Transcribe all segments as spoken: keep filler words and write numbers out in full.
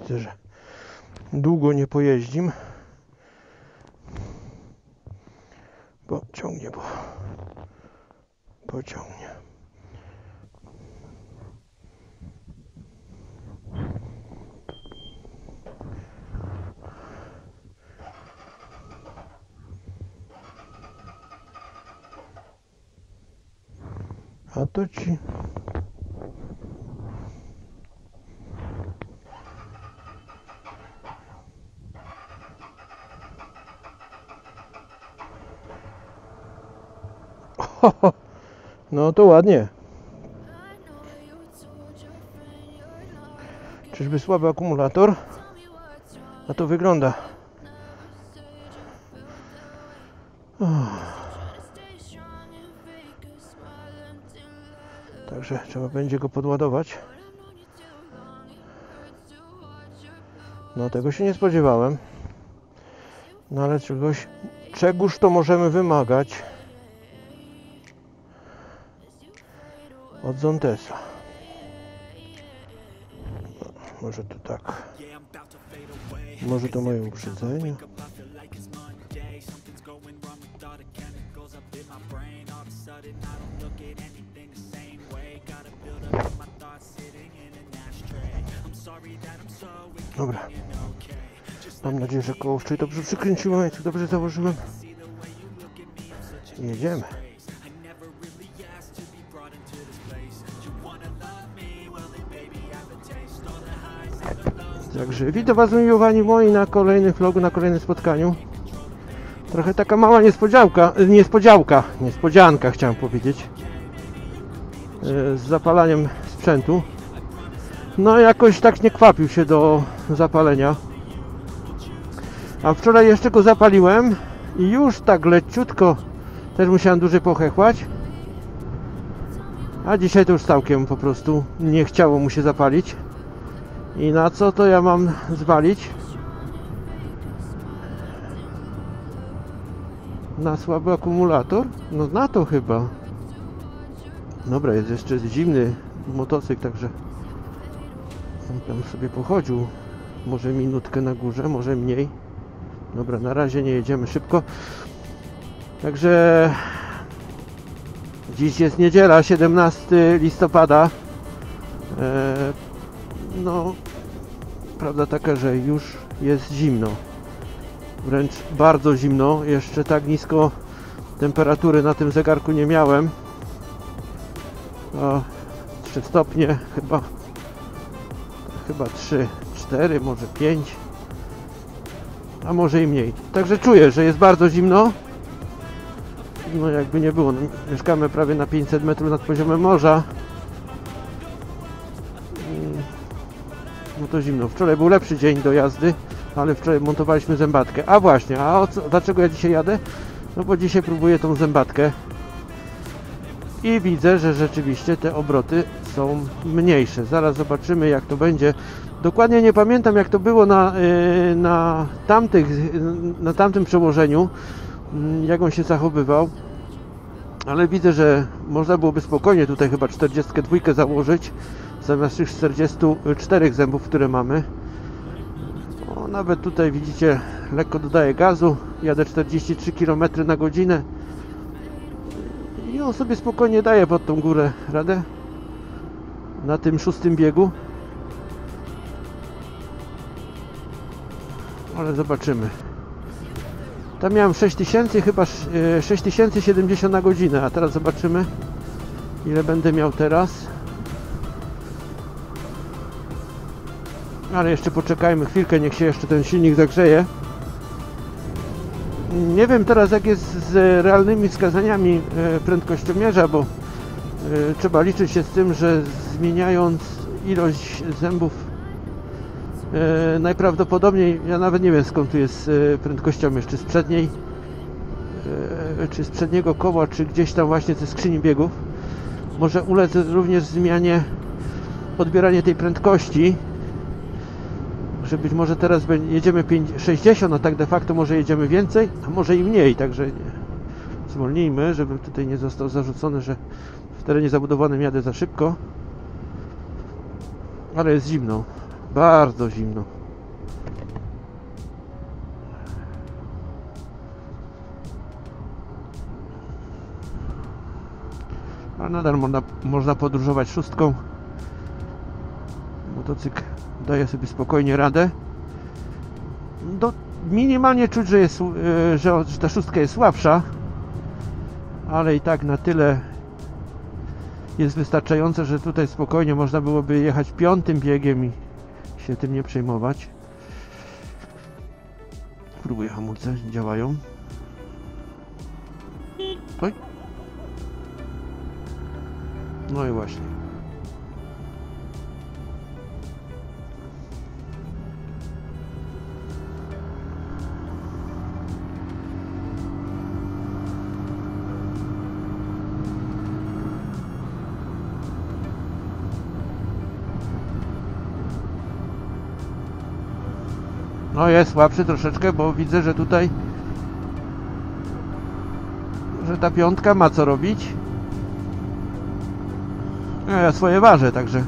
widzę, że długo nie pojeździm. Bo ciągnie, bo pociągnie. A to ci o, no to ładnie. Czyżby słaby akumulator? A to wygląda. Także trzeba będzie go podładować. No tego się nie spodziewałem. No ale czegoś, czegóż to możemy wymagać od Zontesa. No, może to tak. Może to moje uprzedzenie. Dobra. Mam nadzieję, że koło wczoraj dobrze przykręciłem, jak dobrze założyłem. Jedziemy. Także witam Was, miłowani moi, na kolejnym vlogu, na kolejnym spotkaniu. Trochę taka mała niespodzianka, niespodziałka, niespodzianka chciałem powiedzieć. Z zapalaniem sprzętu. No jakoś tak nie kwapił się do zapalenia. A wczoraj jeszcze go zapaliłem i już tak leciutko też musiałem dłużej pochechłać. A dzisiaj to już całkiem po prostu nie chciało mu się zapalić. I na co to ja mam zwalić? Na słaby akumulator? No na to chyba. Dobra, jest jeszcze zimny motocykl, także on tam sobie pochodził. Może minutkę na górze, może mniej. Dobra, na razie nie jedziemy szybko. Także dziś jest niedziela, siedemnastego listopada. Eee, no, prawda taka, że już jest zimno. Wręcz bardzo zimno. Jeszcze tak nisko temperatury na tym zegarku nie miałem. O, trzy stopnie chyba. Chyba trzy, cztery, może pięć. A może i mniej. Także czuję, że jest bardzo zimno. No jakby nie było. No, mieszkamy prawie na pięćset metrów nad poziomem morza. No to zimno. Wczoraj był lepszy dzień do jazdy, ale wczoraj montowaliśmy zębatkę. A właśnie, a o co, dlaczego ja dzisiaj jadę? No bo dzisiaj próbuję tą zębatkę. I widzę, że rzeczywiście te obroty są mniejsze. Zaraz zobaczymy, jak to będzie. Dokładnie nie pamiętam, jak to było na, na, tamtych, na tamtym przełożeniu, jak on się zachowywał. Ale widzę, że można byłoby spokojnie tutaj chyba czterdziestkę dwa założyć zamiast tych czterdziestu czterech zębów, które mamy. O, nawet tutaj widzicie, lekko dodaję gazu. Jadę czterdzieści trzy kilometry na godzinę. I on sobie spokojnie daje pod tą górę radę. Na tym szóstym biegu. Ale zobaczymy. Tam miałem sześć tysięcy, chyba sześć tysięcy siedemdziesiąt na godzinę. A teraz zobaczymy, ile będę miał teraz. Ale jeszcze poczekajmy chwilkę, niech się jeszcze ten silnik zagrzeje. Nie wiem teraz, jak jest z realnymi wskazaniami prędkościomierza, bo trzeba liczyć się z tym, że zmieniając ilość zębów, najprawdopodobniej, ja nawet nie wiem, skąd tu jest prędkościomierz, czy z przedniej, czy z przedniego koła, czy gdzieś tam właśnie ze skrzyni biegów, może ulec również zmianie odbieranie tej prędkości, że być może teraz jedziemy sześćdziesiąt, a tak de facto może jedziemy więcej, a może i mniej, także zwolnijmy, żeby tutaj nie został zarzucony, że w terenie zabudowanym jadę za szybko. Ale jest zimno, bardzo zimno. A nadal można, można podróżować szóstką. Motocykl daje sobie spokojnie radę. Do, minimalnie czuć, że, jest, że, że ta szóstka jest słabsza, ale i tak na tyle jest wystarczające, że tutaj spokojnie można byłoby jechać piątym biegiem i się tym nie przejmować. Próbuję, hamulce działają. Oj. No i właśnie. No jest słabszy troszeczkę, bo widzę, że tutaj że ta piątka ma co robić. No, ja swoje ważę, także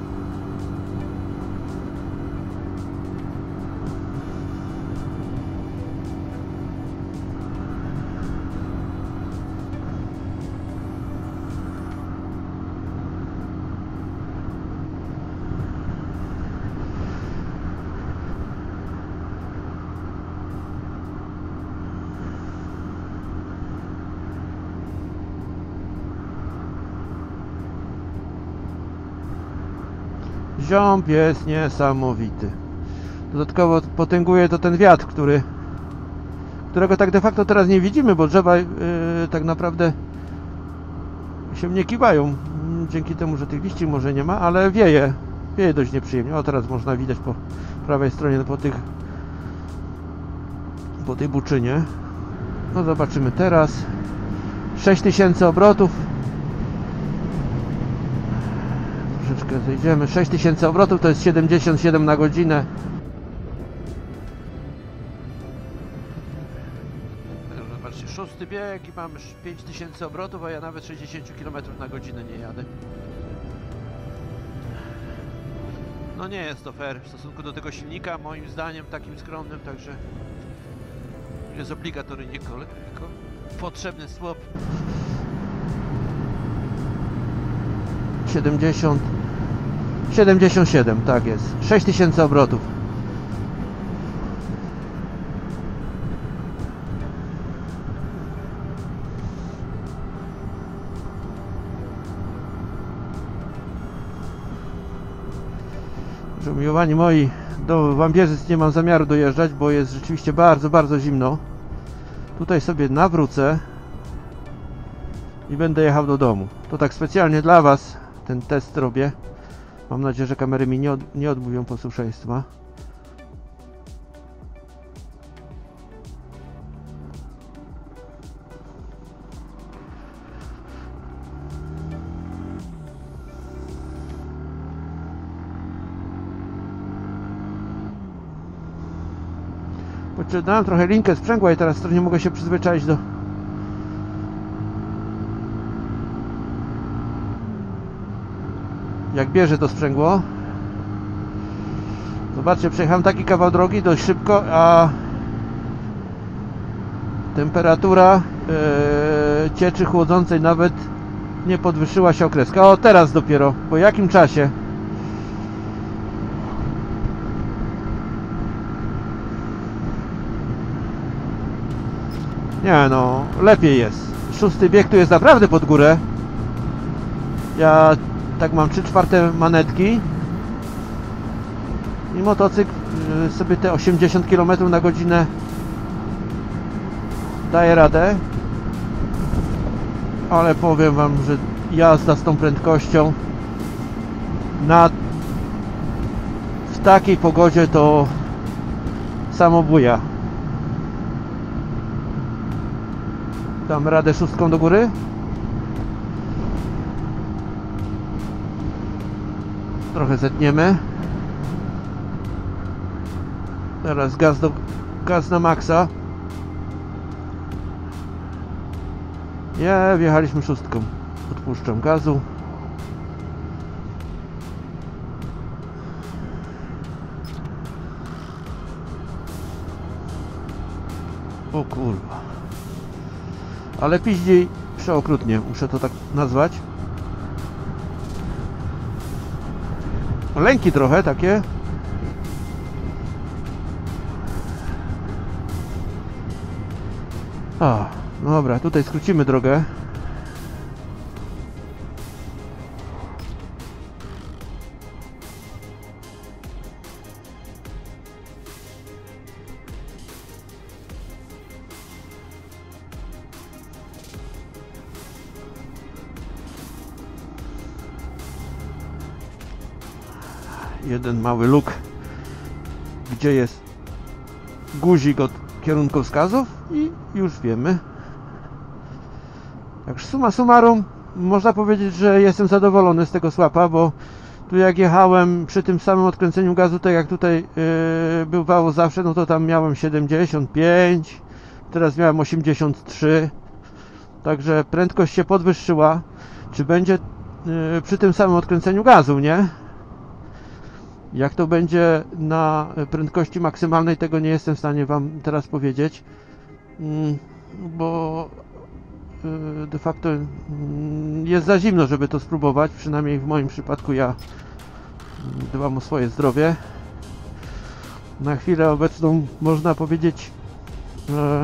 ziąb jest niesamowity. Dodatkowo potęguje to ten wiatr, który którego tak de facto teraz nie widzimy, bo drzewa yy, tak naprawdę się nie kiwają dzięki temu, że tych liści może nie ma, ale wieje wieje dość nieprzyjemnie. O, teraz można widać po prawej stronie, po tych po tej buczynie. No zobaczymy teraz. sześć tysięcy obrotów. Troszeczkę zejdziemy. sześć tysięcy obrotów to jest siedemdziesiąt siedem na godzinę. Zobaczcie, szósty bieg i mam pięć tysięcy obrotów, a ja nawet sześćdziesiąt kilometrów na godzinę nie jadę. No nie jest to fair w stosunku do tego silnika, moim zdaniem takim skromnym, także jest obligatoryjnie potrzebny swap. siedemdziesiąt siedemdziesiąt siedem, tak jest. sześć tysięcy obrotów. Że umiłowani moi, do Wambierzyc nie mam zamiaru dojeżdżać, bo jest rzeczywiście bardzo, bardzo zimno. Tutaj sobie nawrócę i będę jechał do domu. To tak specjalnie dla Was ten test robię. Mam nadzieję, że kamery mi nie, od, nie odmówią posłuszeństwa. Podciągnąłem trochę linkę sprzęgła i teraz trochę nie mogę się przyzwyczaić do jak bierze to sprzęgło. Zobaczcie, przejechałem taki kawał drogi dość szybko, a temperatura yy, cieczy chłodzącej nawet nie podwyższyła się okreska. O, teraz dopiero, po jakim czasie? Nie no, lepiej jest. Szósty bieg tu jest naprawdę pod górę. Ja tak mam trzy czwarte manetki i motocykl sobie te osiemdziesiąt kilometrów na godzinę daje radę, ale powiem Wam, że jazda z tą prędkością na w takiej pogodzie to samobuja. Dam radę szóstką do góry. Trochę zetniemy. Teraz gaz, do, gaz na maksa. Nie, wjechaliśmy szóstką. Odpuszczam gazu. O kurwa. Ale piździ przeokrutnie, muszę to tak nazwać. lęki trochę takie. O, no dobra, tutaj skrócimy drogę. Jeden mały luk, gdzie jest guzik od kierunkowskazów i już wiemy. Także summa summarum można powiedzieć, że jestem zadowolony z tego słapa, bo tu jak jechałem przy tym samym odkręceniu gazu, tak jak tutaj yy, bywało zawsze, no to tam miałem siedemdziesiąt pięć, teraz miałem osiemdziesiąt trzy, także prędkość się podwyższyła. Czy będzie yy, przy tym samym odkręceniu gazu, nie? Jak to będzie na prędkości maksymalnej, tego nie jestem w stanie wam teraz powiedzieć, bo de facto jest za zimno, żeby to spróbować. Przynajmniej w moim przypadku ja dbam o swoje zdrowie. Na chwilę obecną można powiedzieć, że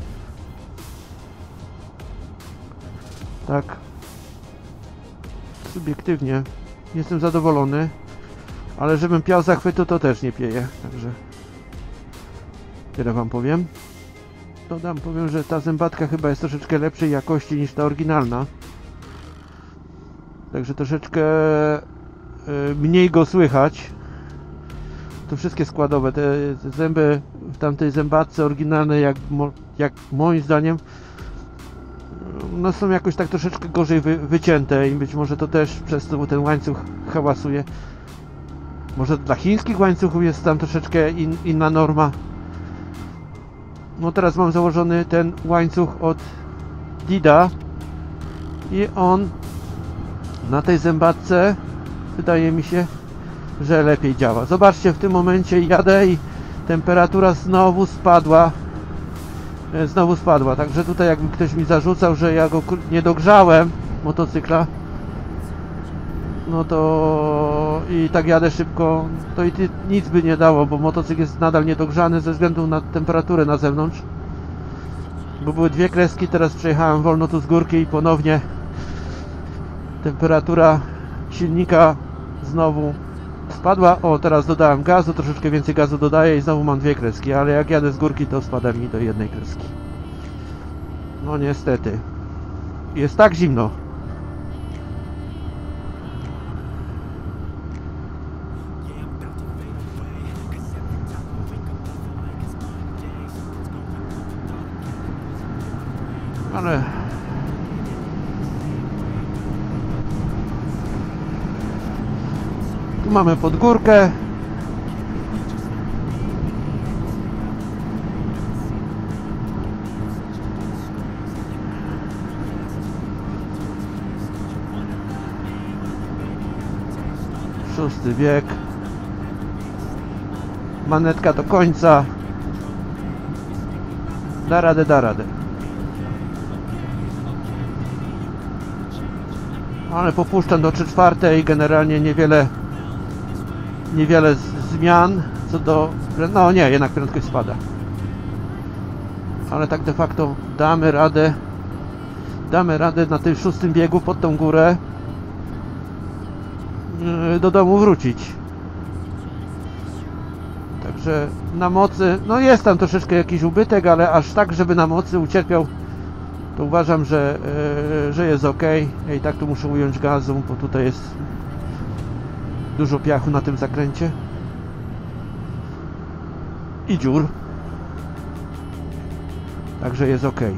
tak subiektywnie jestem zadowolony. Ale żebym piał zachwytu, to też nie pieję, także tyle wam powiem. Dodam, powiem, że ta zębatka chyba jest troszeczkę lepszej jakości niż ta oryginalna. Także troszeczkę y, mniej go słychać. To wszystkie składowe, te, te zęby w tamtej zębatce oryginalnej, jak, mo, jak moim zdaniem, no są jakoś tak troszeczkę gorzej wy, wycięte i być może to też przez to ten łańcuch hałasuje. Może dla chińskich łańcuchów jest tam troszeczkę in, inna norma. No teraz mam założony ten łańcuch od Dida i on na tej zębatce wydaje mi się, że lepiej działa. Zobaczcie, w tym momencie jadę i temperatura znowu spadła. Znowu spadła, także tutaj jakby ktoś mi zarzucał, że ja go nie dogrzałem motocykla, no to i tak jadę szybko, to i nic by nie dało, bo motocykl jest nadal niedogrzany ze względu na temperaturę na zewnątrz. Bo były dwie kreski, teraz przejechałem wolno tu z górki i ponownie temperatura silnika znowu spadła. O, teraz dodałem gazu, troszeczkę więcej gazu dodaję i znowu mam dwie kreski, ale jak jadę z górki, to spada mi do jednej kreski. No niestety. Jest tak zimno. Ale tu mamy pod górkę. Szósty bieg. Manetka do końca. Da radę, da radę. Ale popuszczam do trzy czwarte i generalnie niewiele niewiele zmian co do... no nie, jednak prędkość spada. Ale tak de facto damy radę damy radę na tym szóstym biegu pod tą górę do domu wrócić. Także na mocy, no jest tam troszeczkę jakiś ubytek, ale aż tak, żeby na mocy ucierpiał, to uważam, że, yy, że jest ok. Ja i tak tu muszę ująć gazu, bo tutaj jest dużo piachu na tym zakręcie i dziur. Także jest ok.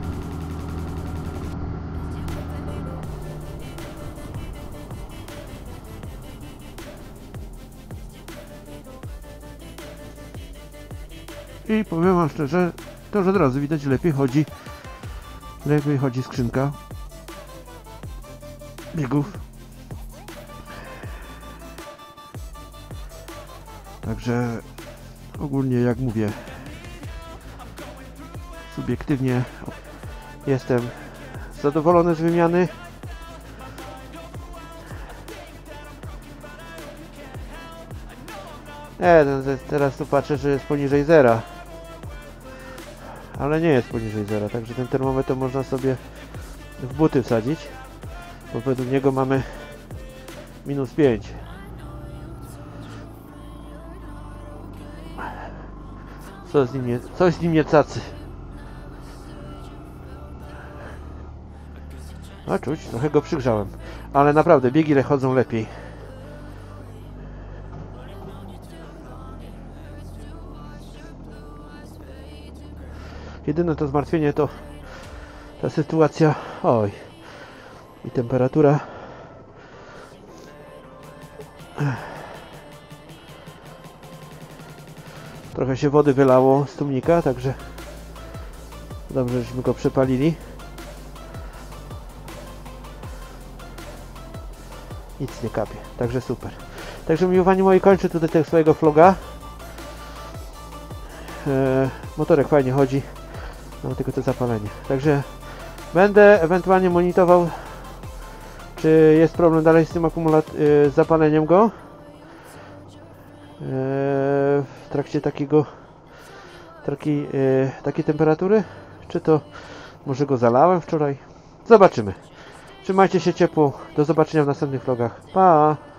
I powiem wam szczerze, to już od razu widać, lepiej chodzi lepiej chodzi skrzynka biegów. Także ogólnie, jak mówię, subiektywnie jestem zadowolony z wymiany. E, ten, teraz tu patrzę, że jest poniżej zera. Ale nie jest poniżej zera, także ten termometr można sobie w buty wsadzić. Bo według niego mamy minus pięć. Co z nim nie, coś z nim nie cacy. A czuć, trochę go przygrzałem. Ale naprawdę, biegi chodzą lepiej. Jedyne to zmartwienie to ta sytuacja, oj, i temperatura. Trochę się wody wylało z tłumnika, także dobrze, żeśmy go przepalili. Nic nie kapie, także super. Także miłowani moi, kończę tutaj tego swojego vloga. E, motorek fajnie chodzi, mam tylko to zapalenie. Także będę ewentualnie monitorował, czy jest problem dalej z tym akumulatorem, z zapaleniem go. W trakcie takiego takiej, takiej temperatury, czy to może go zalałem wczoraj. Zobaczymy. Trzymajcie się ciepło, do zobaczenia w następnych vlogach. Pa!